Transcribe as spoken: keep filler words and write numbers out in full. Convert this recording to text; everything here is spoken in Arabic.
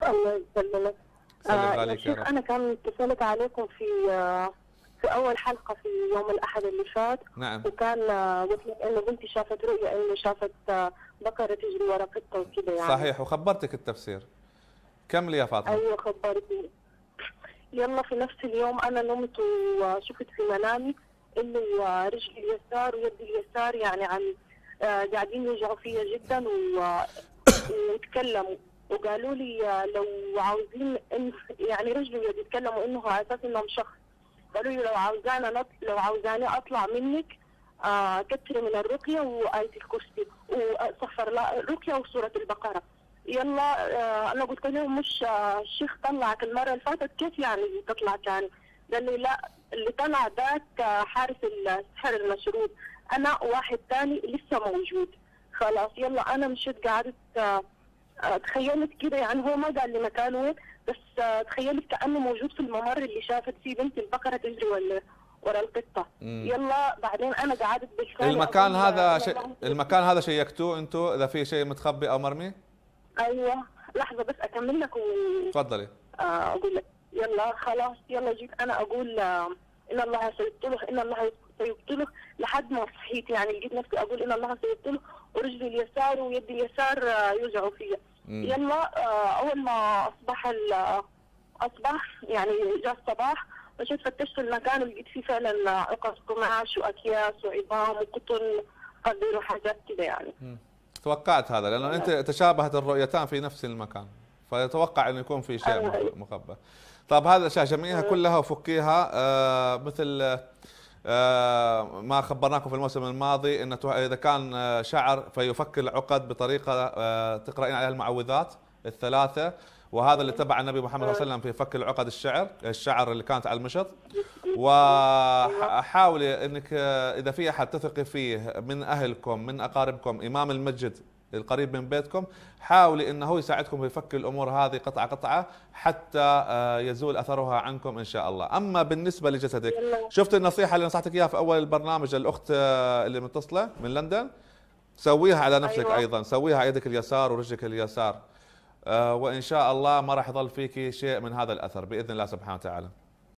الله يسلمك. سلم آه يا عليك يا شيخ، رب. أنا كان اتصلت عليكم في آه في أول حلقة في يوم الأحد اللي فات. نعم. وكان آه قلت لك إنه بنتي شافت رؤية إنه شافت آه بقرة تجري ورا قطة وكذا يعني. صحيح، وخبرتك التفسير. كملي يا فاطمة. أيوه خبرتني. يلا في نفس اليوم أنا نمت وشفت في منامي إنه آه رجلي اليسار ويدي اليسار يعني عن آه قاعدين يوجعوا فيا جدا و- ويتكلموا، وقالوا لي آه، لو عاوزين إن يعني رجلي ويدي يتكلموا إنه على أساس إنهم شخص. قالوا لي لو عاوزانا نط... لو عاوزاني اطلع منك آه كتري من الرقيه وايه الكرسي وصفر لا الرقيه وسوره البقره. يلا آه انا قلت لهم مش آه الشيخ طلعك المره اللي فاتت، كيف يعني تطلع تاني؟ قال لي لا، اللي طلع ذاك آه حارس السحر المشروب، انا واحد ثاني لسه موجود. خلاص يلا انا مشيت قعدت آه آه، تخيلت كده يعني، هو ما قال لي مكانه وين، بس آه، تخيلت كأنه موجود في الممر اللي شافت فيه بنت البقرة تجري ولا ورا القطة. مم. يلا بعدين أنا قعدت بالفعل المكان أقول هذا إن شيء الله- المكان هذا شيكتوه انتم اذا في شيء متخبي او مرمي؟ أيوه لحظة بس أكمل لك و... تفضلي. آه، أقول لك. يلا خلاص يلا جيت أنا أقول آه، إن الله سيبطله، إن الله سيبطله، لحد ما صحيت يعني لقيت نفسي أقول إن الله سيبطله، ورجلي اليسار ويدي اليسار آه، يوجعوا فيا. مم. يلا آه، أول ما أصبح ال- أصبح يعني جاء الصباح، مشيت فتشت المكان ولقيت فيه فعلا عقد قماش وأكياس وعظام وقطن قدر وحاجات كده يعني. مم. توقعت هذا لانه انت تشابهت الرؤيتان في نفس المكان، فيتوقع انه يكون في شيء أيوة. مخ- مخبى. طب هذا الاشياء جميعها كلها وفكيها آه مثل آه ما خبرناكم في الموسم الماضي ان اذا كان آه، شعر فيفك العقد بطريقه آه تقرأين عليها المعوذات الثلاثه، وهذا اللي تبع النبي محمد صلى الله عليه وسلم في فك العقد الشعر الشعر اللي كانت على المشط. وحاولي انك آه، اذا في احد تثقي فيه من اهلكم من اقاربكم امام المسجد القريب من بيتكم، حاولي انه هو يساعدكم في فك الامور هذه قطعه قطعه حتى آه، يزول اثرها عنكم ان شاء الله. اما بالنسبه لجسدك، شفت النصيحه اللي نصحتك اياها في اول البرنامج الاخت آه، اللي متصله من لندن؟ سويها على نفسك. أيوة. ايضا سويها على يدك اليسار ورجلك اليسار، آه، وان شاء الله ما راح يظل فيك شيء من هذا الاثر باذن الله سبحانه وتعالى.